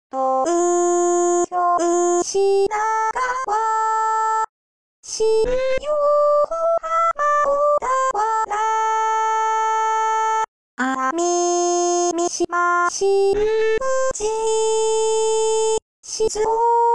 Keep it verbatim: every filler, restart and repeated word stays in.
東京品川新横浜小田原奄美三島新富士静岡